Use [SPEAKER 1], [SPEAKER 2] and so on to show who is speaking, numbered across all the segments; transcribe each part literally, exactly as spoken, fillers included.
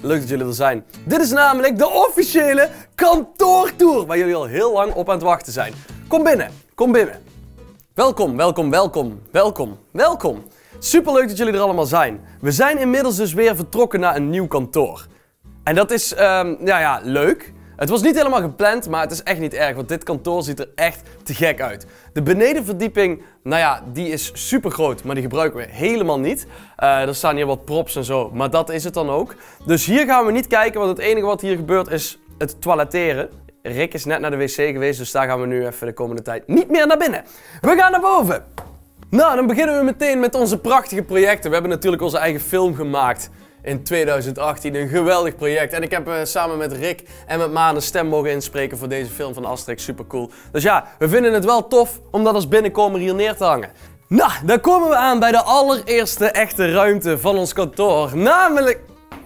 [SPEAKER 1] leuk dat jullie er zijn. Dit is namelijk de officiële kantoortour waar jullie al heel lang op aan het wachten zijn. Kom binnen, kom binnen. Welkom, welkom, welkom, welkom, welkom. Superleuk dat jullie er allemaal zijn. We zijn inmiddels dus weer vertrokken naar een nieuw kantoor. En dat is, um, ja, ja, leuk. Het was niet helemaal gepland, maar het is echt niet erg, want dit kantoor ziet er echt te gek uit. De benedenverdieping, nou ja, die is super groot, maar die gebruiken we helemaal niet. Uh, er staan hier wat props en zo, maar dat is het dan ook. Dus hier gaan we niet kijken, want het enige wat hier gebeurt is het toiletteren. Rick is net naar de wc geweest, dus daar gaan we nu even de komende tijd niet meer naar binnen. We gaan naar boven. Nou, dan beginnen we meteen met onze prachtige projecten. We hebben natuurlijk onze eigen film gemaakt. In tweeduizend achttien, een geweldig project. En ik heb uh, samen met Rick en met Maan een stem mogen inspreken voor deze film van Asterix. Super cool. Dus ja, we vinden het wel tof om dat als binnenkomer hier neer te hangen. Nou, dan komen we aan bij de allereerste echte ruimte van ons kantoor. Namelijk...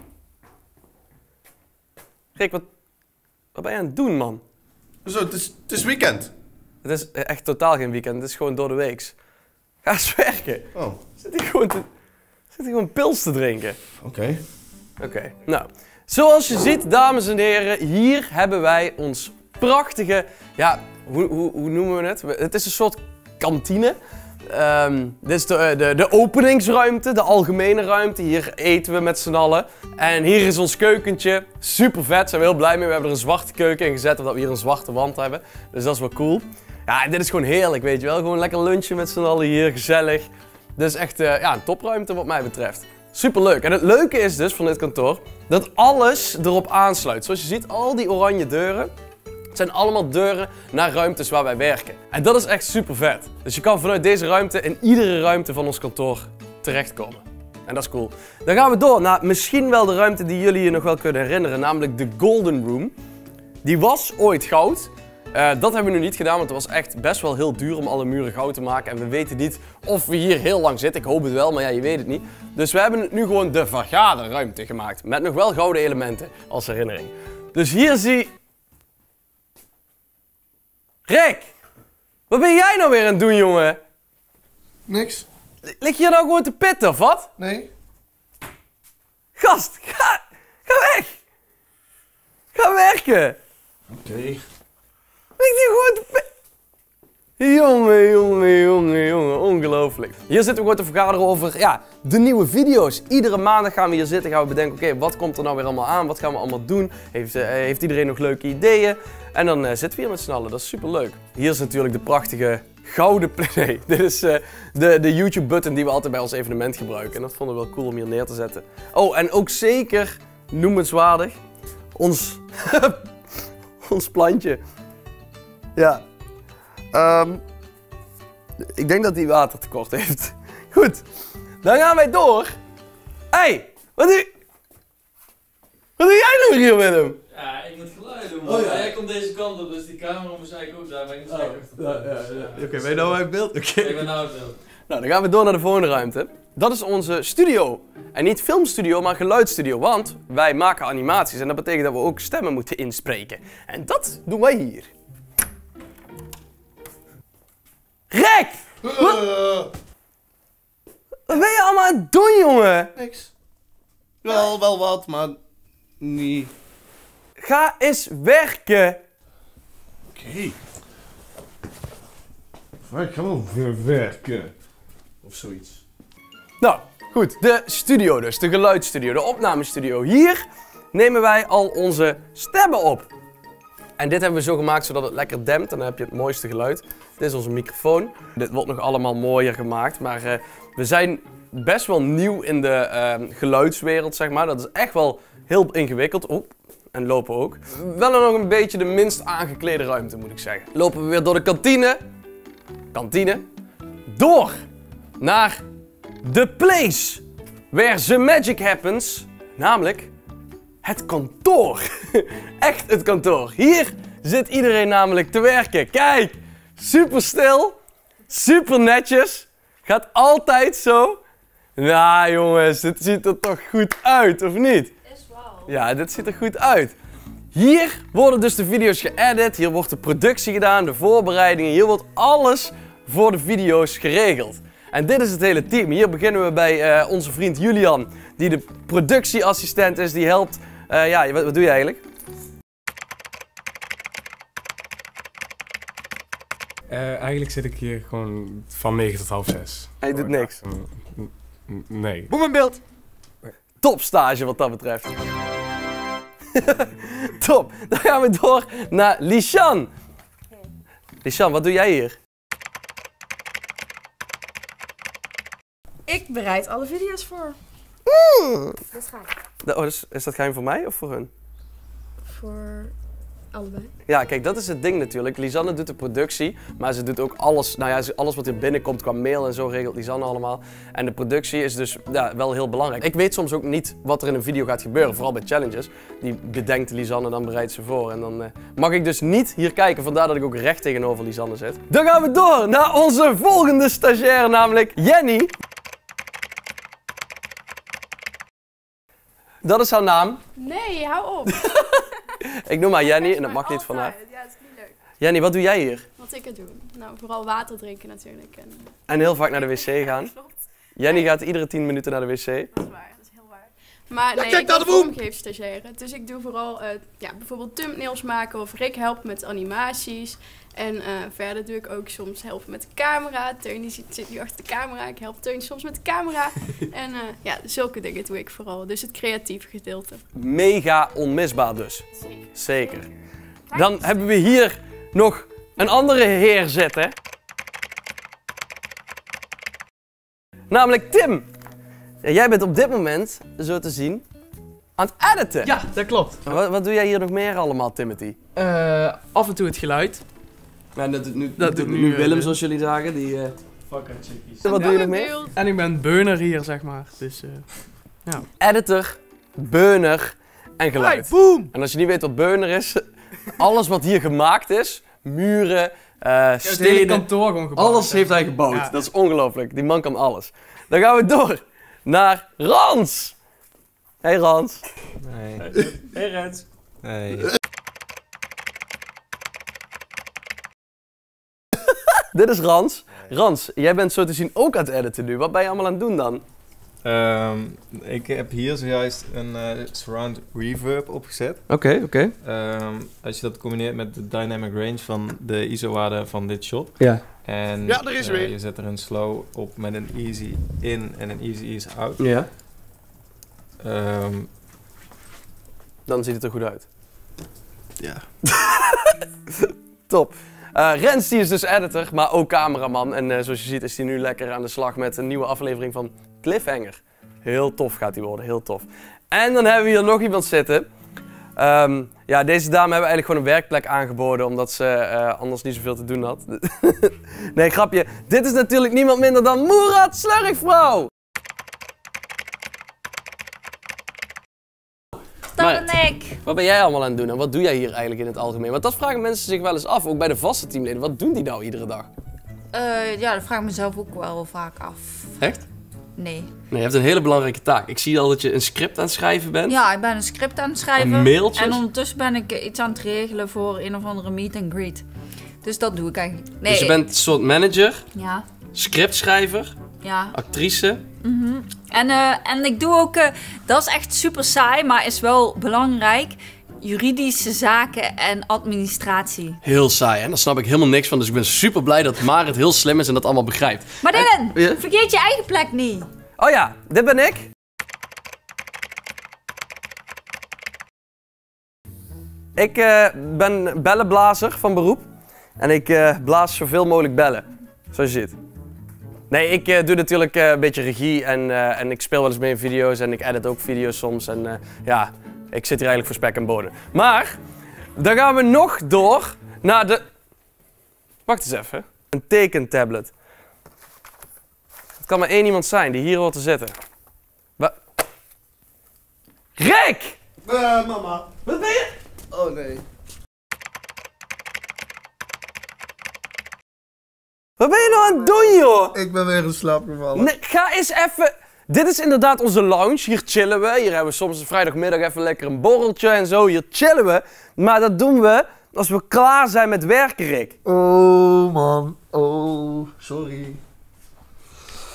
[SPEAKER 1] Rick, wat, wat ben je aan het doen, man?
[SPEAKER 2] Zo, het is, het is weekend.
[SPEAKER 1] Het is echt totaal geen weekend. Het is gewoon door de weeks. Ga eens werken.
[SPEAKER 2] Oh.
[SPEAKER 1] Zit hier gewoon te... Zit hier gewoon pils te drinken.
[SPEAKER 2] Oké. Okay.
[SPEAKER 1] Oké, okay. Nou. Zoals je ziet, dames en heren, hier hebben wij ons prachtige... Ja, hoe, hoe, hoe noemen we het? Het is een soort kantine. Um, dit is de, de, de openingsruimte, de algemene ruimte. Hier eten we met z'n allen. En hier is ons keukentje. Super vet, zijn we heel blij mee. We hebben er een zwarte keuken in gezet, omdat we hier een zwarte wand hebben. Dus dat is wel cool. Ja, dit is gewoon heerlijk, weet je wel. Gewoon lekker lunchen met z'n allen hier, gezellig. Dit is echt uh, ja, een topruimte wat mij betreft. Super leuk. En het leuke is dus van dit kantoor dat alles erop aansluit. Zoals je ziet, al die oranje deuren zijn allemaal deuren naar ruimtes waar wij werken. En dat is echt super vet. Dus je kan vanuit deze ruimte in iedere ruimte van ons kantoor terechtkomen. En dat is cool. Dan gaan we door naar misschien wel de ruimte die jullie je nog wel kunnen herinneren. Namelijk de Golden Room. Die was ooit goud. Uh, dat hebben we nu niet gedaan, want het was echt best wel heel duur om alle muren goud te maken. En we weten niet of we hier heel lang zitten. Ik hoop het wel, maar ja, je weet het niet. Dus we hebben nu gewoon de vergaderruimte gemaakt. Met nog wel gouden elementen als herinnering. Dus hier zie... Rick! Wat ben jij nou weer aan het doen, jongen?
[SPEAKER 2] Niks.
[SPEAKER 1] Lig je hier nou gewoon te pitten, of wat?
[SPEAKER 2] Nee.
[SPEAKER 1] Gast, ga, ga weg! Ga werken!
[SPEAKER 2] Oké. Okay.
[SPEAKER 1] Ligt hier gewoon te pitten. Jongen, jongen, jongen, jongen, ongelooflijk. Hier zitten we gewoon te vergaderen over ja, de nieuwe video's. Iedere maandag gaan we hier zitten, gaan we bedenken, oké, okay, wat komt er nou weer allemaal aan? Wat gaan we allemaal doen? Heeft, uh, heeft iedereen nog leuke ideeën? En dan uh, zitten we hier met z'n allen, dat is super leuk. Hier is natuurlijk de prachtige gouden play. Nee, dit is uh, de, de YouTube button die we altijd bij ons evenement gebruiken. En dat vonden we wel cool om hier neer te zetten. Oh, en ook zeker noemenswaardig, ons, ons plantje. Ja. Um, ik denk dat hij watertekort heeft. Goed, dan gaan wij door. Hé, hey, wat doe Wat doe jij nou hier met hem?
[SPEAKER 3] Ja, ik moet geluid doen, man. Oh, ja. Jij komt deze kant op, dus die camera moest eigenlijk ook daar. Maar ik moet
[SPEAKER 1] oh, ja, ja, ja. Oké, okay, ben je nou uit beeld? Okay.
[SPEAKER 3] Ik ben nou uit beeld.
[SPEAKER 1] Nou, dan gaan we door naar de volgende ruimte. Dat is onze studio. En niet filmstudio, maar geluidsstudio. Want wij maken animaties en dat betekent dat we ook stemmen moeten inspreken. En dat doen wij hier. Rick!
[SPEAKER 2] Uh.
[SPEAKER 1] Wat? Wat ben je allemaal aan het doen, jongen?
[SPEAKER 2] Niks. Wel, wel wat, maar niet.
[SPEAKER 1] Ga eens werken.
[SPEAKER 2] Oké. Okay. Ik ga wel weer werken. Of zoiets.
[SPEAKER 1] Nou, goed. De studio dus. De geluidsstudio. De opnamestudio. Hier nemen wij al onze stemmen op. En dit hebben we zo gemaakt zodat het lekker dempt en dan heb je het mooiste geluid. Dit is onze microfoon. Dit wordt nog allemaal mooier gemaakt, maar uh, we zijn best wel nieuw in de uh, geluidswereld, zeg maar. Dat is echt wel heel ingewikkeld. Oh, en lopen ook. Wel nog een beetje de minst aangeklede ruimte, moet ik zeggen. Lopen we weer door de kantine. Kantine. Door naar the place where the magic happens. Namelijk het kantoor. Echt het kantoor. Hier zit iedereen namelijk te werken. Kijk, super stil, super netjes. Gaat altijd zo. Nou jongens, dit ziet er toch goed uit, of niet?
[SPEAKER 4] Is wel.
[SPEAKER 1] Ja, dit ziet er goed uit. Hier worden dus de video's geëdit, hier wordt de productie gedaan, de voorbereidingen. Hier wordt alles voor de video's geregeld. En dit is het hele team. Hier beginnen we bij uh, onze vriend Julian, die de productieassistent is, die helpt. Uh, ja, wat, wat doe je eigenlijk?
[SPEAKER 4] Uh, eigenlijk zit ik hier gewoon van negen tot half zes.
[SPEAKER 1] Hij doet niks?
[SPEAKER 4] Nee.
[SPEAKER 5] Boem in beeld!
[SPEAKER 1] Topstage wat dat betreft. Top, dan gaan we door naar Lishan. Lishan, wat doe jij hier?
[SPEAKER 6] Ik bereid alle video's voor.
[SPEAKER 1] Mm.
[SPEAKER 6] Dat ga ik.
[SPEAKER 1] Oh, dus is dat geheim voor mij of voor hun?
[SPEAKER 6] Voor allebei.
[SPEAKER 1] Ja, kijk, dat is het ding natuurlijk. Lisanne doet de productie, maar ze doet ook alles, nou ja, alles wat hier binnenkomt qua mail en zo regelt Lisanne allemaal. En de productie is dus ja, wel heel belangrijk. Ik weet soms ook niet wat er in een video gaat gebeuren, vooral bij challenges. Die bedenkt Lisanne, dan bereidt ze voor. En dan uh, mag ik dus niet hier kijken, vandaar dat ik ook recht tegenover Lisanne zit. Dan gaan we door naar onze volgende stagiaire, namelijk Jenny. Dat is haar naam.
[SPEAKER 6] Nee, hou op.
[SPEAKER 1] Ik noem haar Jenny en dat mag niet van haar.
[SPEAKER 6] Ja, dat is niet leuk.
[SPEAKER 1] Jenny, wat doe jij hier?
[SPEAKER 6] Wat ik het doe? Nou, vooral water drinken natuurlijk. En,
[SPEAKER 1] En heel vaak naar de wc gaan.
[SPEAKER 6] Klopt.
[SPEAKER 1] Jenny gaat iedere tien minuten naar de wc.
[SPEAKER 6] Dat is waar, dat is heel waar. Maar nee,
[SPEAKER 5] kijk
[SPEAKER 6] ik
[SPEAKER 5] naar
[SPEAKER 6] ben
[SPEAKER 5] de boom!
[SPEAKER 6] vormgeefstagiaire. Dus ik doe vooral uh, ja, bijvoorbeeld thumbnails maken of Rick helpt met animaties. En uh, verder doe ik ook soms helpen met de camera. Teun die zit, zit nu achter de camera. Ik help Teun soms met de camera. En uh, ja, zulke dingen doe ik vooral. Dus het creatieve gedeelte.
[SPEAKER 1] Mega onmisbaar dus.
[SPEAKER 6] Zeker.
[SPEAKER 1] Zeker. Dan hebben we hier nog een andere heer zitten. Namelijk Tim. Ja, jij bent op dit moment, zo te zien, aan het editen.
[SPEAKER 5] Ja, dat klopt.
[SPEAKER 1] Wat, wat doe jij hier nog meer allemaal, Timothy?
[SPEAKER 5] Uh, af en toe het geluid.
[SPEAKER 1] Nou, dat doet nu,
[SPEAKER 5] Dat doet nu,
[SPEAKER 1] Willem,
[SPEAKER 5] uh,
[SPEAKER 1] zoals jullie zagen. Die, uh...
[SPEAKER 3] Fuck it, chickies.
[SPEAKER 1] Wat doe je nog meer?
[SPEAKER 6] Beeld.
[SPEAKER 5] En ik ben burner hier, zeg maar. Dus, uh, ja.
[SPEAKER 1] Editor, burner en geluid.
[SPEAKER 5] Hey, boom!
[SPEAKER 1] En als je niet weet wat burner is, alles wat hier gemaakt is, muren, uh,
[SPEAKER 5] Het hele
[SPEAKER 1] stenen,
[SPEAKER 5] kantoor gewoon gebouwd.
[SPEAKER 1] alles heeft hij gebouwd.
[SPEAKER 5] Ja.
[SPEAKER 1] Dat is ongelooflijk. Die man kan alles. Dan gaan we door naar Rans. Hey Rans.
[SPEAKER 7] Nee.
[SPEAKER 3] Hey Rens.
[SPEAKER 7] Nee.
[SPEAKER 1] Dit is Rans. Rans, jij bent zo te zien ook aan het editen nu. Wat ben je allemaal aan het doen dan?
[SPEAKER 7] Um, ik heb hier zojuist een uh, surround reverb opgezet.
[SPEAKER 1] Oké, okay, oké.
[SPEAKER 7] Okay. Um, als je dat combineert met de dynamic range van de I S O-waarde van dit shot.
[SPEAKER 1] Ja.
[SPEAKER 7] En
[SPEAKER 5] Ja, daar is
[SPEAKER 7] uh,
[SPEAKER 5] weer.
[SPEAKER 7] je zet er een slow op met een easy in en een easy ease out.
[SPEAKER 1] Ja.
[SPEAKER 7] Um,
[SPEAKER 1] Dan ziet het er goed uit.
[SPEAKER 7] ja.
[SPEAKER 1] Top. Uh, Rens die is dus editor, maar ook cameraman. En uh, zoals je ziet is hij nu lekker aan de slag met een nieuwe aflevering van Cliffhanger. Heel tof gaat die worden, heel tof. En dan hebben we hier nog iemand zitten. Um, ja, deze dame hebben we eigenlijk gewoon een werkplek aangeboden, omdat ze uh, anders niet zoveel te doen had. Nee, grapje. Dit is natuurlijk niemand minder dan Moerad Slurgvrouw.
[SPEAKER 8] Dat ben ik.
[SPEAKER 1] Wat ben jij allemaal aan het doen en wat doe jij hier eigenlijk in het algemeen? Want dat vragen mensen zich wel eens af, ook bij de vaste teamleden. Wat doen die nou iedere dag?
[SPEAKER 8] Uh, ja, dat vraag ik mezelf ook wel vaak af.
[SPEAKER 1] Echt?
[SPEAKER 8] Nee.
[SPEAKER 1] Nee, je hebt een hele belangrijke taak. Ik zie al dat je een script aan het schrijven bent.
[SPEAKER 8] Ja, ik ben een script aan het schrijven.
[SPEAKER 1] En mailtjes.
[SPEAKER 8] En ondertussen ben ik iets aan het regelen voor een of andere meet and greet. Dus dat doe ik eigenlijk. Nee.
[SPEAKER 1] Dus je bent een soort manager,
[SPEAKER 8] Ja.
[SPEAKER 1] scriptschrijver,
[SPEAKER 8] Ja.
[SPEAKER 1] actrice.
[SPEAKER 8] Mm-hmm. En, uh, en ik doe ook, uh, dat is echt super saai, maar is wel belangrijk, juridische zaken en administratie.
[SPEAKER 1] Heel saai, en daar snap ik helemaal niks van. Dus ik ben super blij dat Marit heel slim is en dat allemaal begrijpt.
[SPEAKER 8] Maar Dylan,
[SPEAKER 1] En- ja?
[SPEAKER 8] vergeet je eigen plek niet.
[SPEAKER 1] Oh ja, dit ben ik. Ik uh, ben bellenblazer van beroep. En ik uh, blaas zoveel mogelijk bellen. Zoals je ziet. Nee, ik uh, doe natuurlijk uh, een beetje regie en, uh, en ik speel wel eens mee in video's en ik edit ook video's soms. En uh, ja, ik zit hier eigenlijk voor spek en bonen. Maar, dan gaan we nog door naar de... Wacht eens even. Een tekentablet. Het kan maar één iemand zijn die hier hoort te zitten. Wa Rick!
[SPEAKER 2] Uh, mama.
[SPEAKER 1] Wat ben je?
[SPEAKER 2] Oh nee.
[SPEAKER 1] Wat ben je nou aan het doen, joh?
[SPEAKER 2] Ik ben weer in slaap gevallen.
[SPEAKER 1] Nee, ga eens even... Dit is inderdaad onze lounge. Hier chillen we. Hier hebben we soms een vrijdagmiddag even lekker een borreltje en zo. Hier chillen we. Maar dat doen we als we klaar zijn met werken, Rick.
[SPEAKER 2] Oh man. Oh, sorry.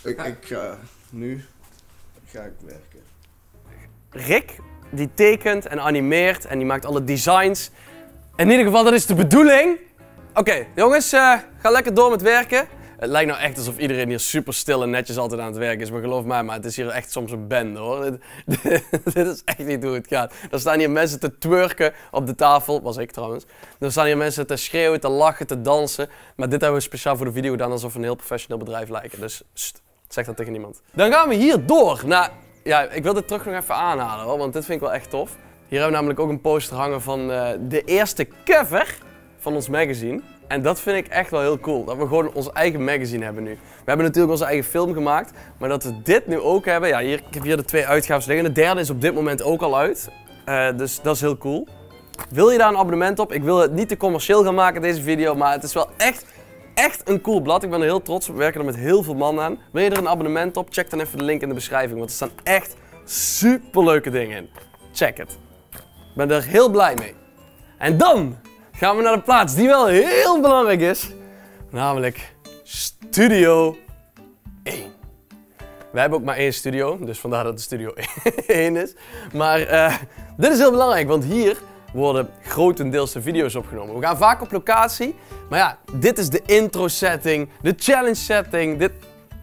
[SPEAKER 2] Ik, ik ga... Nu ga ik werken.
[SPEAKER 1] Rick, die tekent en animeert en die maakt alle designs. In ieder geval, dat is de bedoeling. Oké, okay, jongens, uh, ga lekker door met werken. Het lijkt nou echt alsof iedereen hier super stil en netjes altijd aan het werk is. Maar geloof mij, maar het is hier echt soms een bende hoor. Dit, dit is echt niet hoe het gaat. Er staan hier mensen te twerken op de tafel. Was ik trouwens. Er staan hier mensen te schreeuwen, te lachen, te dansen. Maar dit hebben we speciaal voor de video gedaan alsof we een heel professioneel bedrijf lijken. Dus st, zeg dat tegen niemand. Dan gaan we hier door naar... Ja, ik wil dit terug nog even aanhalen hoor, want dit vind ik wel echt tof. Hier hebben we namelijk ook een poster hangen van uh, de eerste cover van ons magazine. En dat vind ik echt wel heel cool, dat we gewoon ons eigen magazine hebben nu. We hebben natuurlijk onze eigen film gemaakt, maar dat we dit nu ook hebben. Ja, hier, ik heb hier de twee uitgaves liggen. De derde is op dit moment ook al uit, uh, dus dat is heel cool. Wil je daar een abonnement op? Ik wil het niet te commercieel gaan maken deze video, maar het is wel echt, echt een cool blad. Ik ben er heel trots op, we werken er met heel veel man aan. Wil je er een abonnement op? Check dan even de link in de beschrijving, want er staan echt superleuke dingen in. Check het. Ik ben er heel blij mee. En dan gaan we naar de plaats die wel heel belangrijk is. Namelijk Studio één. We hebben ook maar één studio, dus vandaar dat het Studio één is. Maar uh, dit is heel belangrijk, want hier worden grotendeels de video's opgenomen. We gaan vaak op locatie, maar ja, dit is de intro setting, de challenge setting, dit...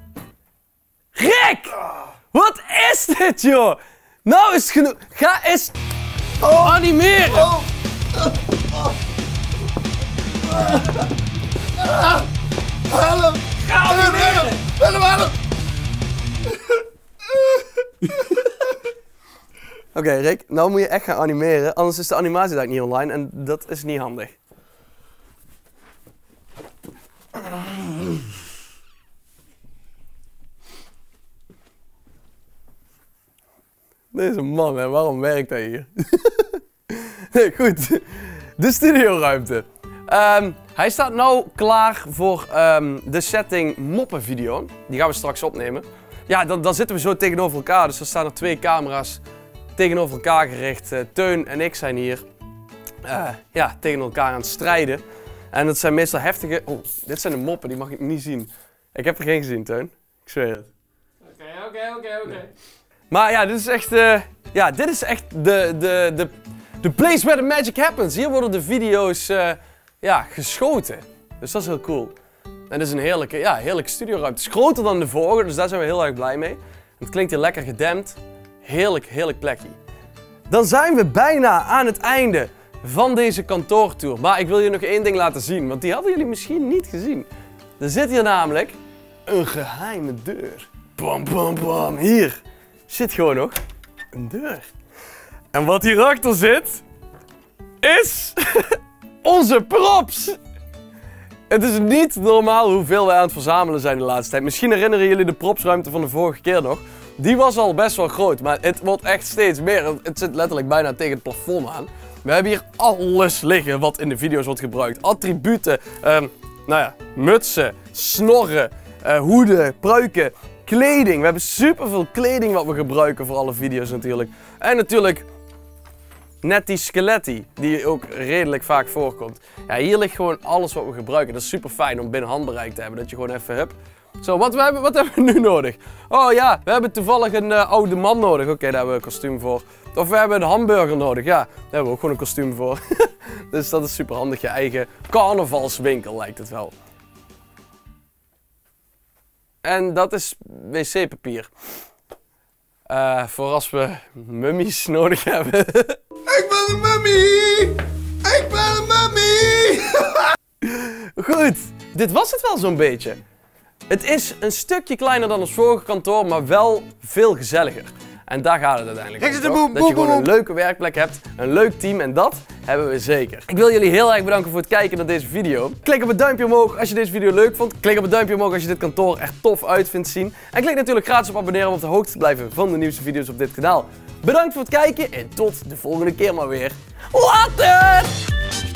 [SPEAKER 1] Rick! Wat is dit, joh? Nou is het genoeg. Ga eens oh. animeren! Oh. Oh. Oh.
[SPEAKER 2] Ah. Hallo!
[SPEAKER 1] Ga animeren!
[SPEAKER 2] Hallo, hallo!
[SPEAKER 1] Oké, okay, Rick, nou moet je echt gaan animeren, anders is de animatie daar niet online en dat is niet handig. Deze man, hè, waarom werkt hij hier? Nee, goed. De studioruimte. Um, hij staat nou klaar voor um, de setting moppenvideo. Die gaan we straks opnemen. Ja, dan, dan zitten we zo tegenover elkaar. Dus er staan er twee camera's tegenover elkaar gericht. Uh, Teun en ik zijn hier uh, ja, tegen elkaar aan het strijden. En dat zijn meestal heftige... Oh, dit zijn de moppen, die mag ik niet zien. Ik heb er geen gezien, Teun. Ik zweer het.
[SPEAKER 3] Oké, oké, oké, oké.
[SPEAKER 1] Maar ja, dit is echt, uh, ja, dit is echt de, de, de, de place where the magic happens. Hier worden de video's uh, ja, geschoten. Dus dat is heel cool. En dit is een heerlijke, ja, heerlijke studioruimte. Het is groter dan de vorige, dus daar zijn we heel erg blij mee. Het klinkt hier lekker gedempt. Heerlijk, heerlijk plekje. Dan zijn we bijna aan het einde van deze kantoortour. Maar ik wil je nog één ding laten zien, want die hadden jullie misschien niet gezien. Er zit hier namelijk een geheime deur. Bam, bam, bam. Hier zit gewoon nog een deur. En wat hierachter zit, is onze props. Het is niet normaal hoeveel wij aan het verzamelen zijn de laatste tijd. Misschien herinneren jullie de propsruimte van de vorige keer nog. Die was al best wel groot, maar het wordt echt steeds meer. Het zit letterlijk bijna tegen het plafond aan. We hebben hier alles liggen wat in de video's wordt gebruikt. Attributen, um, nou ja, mutsen, snorren, uh, hoeden, pruiken, kleding. We hebben superveel kleding wat we gebruiken voor alle video's natuurlijk. En natuurlijk net die skeletti, die ook redelijk vaak voorkomt. Ja, hier ligt gewoon alles wat we gebruiken. Dat is super fijn om binnen handbereik te hebben, dat je gewoon even hebt. Zo, wat, we hebben, wat hebben we nu nodig? Oh ja, we hebben toevallig een uh, oude man nodig. Oké, okay, daar hebben we een kostuum voor. Of we hebben een hamburger nodig. Ja, daar hebben we ook gewoon een kostuum voor. Dus dat is super handig. Je eigen carnavalswinkel lijkt het wel. En dat is wc-papier. Uh, voor als we mummies nodig hebben.
[SPEAKER 2] Ik ben een mummie! Ik ben een mummie!
[SPEAKER 1] Goed, dit was het wel zo'n beetje. Het is een stukje kleiner dan ons vorige kantoor, maar wel veel gezelliger. En daar gaat het uiteindelijk om, toch?
[SPEAKER 2] boem,
[SPEAKER 1] Dat je
[SPEAKER 2] boem,
[SPEAKER 1] gewoon een
[SPEAKER 2] boem.
[SPEAKER 1] leuke werkplek hebt, een leuk team en dat hebben we zeker. Ik wil jullie heel erg bedanken voor het kijken naar deze video. Klik op het duimpje omhoog als je deze video leuk vond. Klik op het duimpje omhoog als je dit kantoor er tof uit vindt zien. En klik natuurlijk gratis op abonneren om op de hoogte te blijven van de nieuwste video's op dit kanaal. Bedankt voor het kijken en tot de volgende keer maar weer. Later!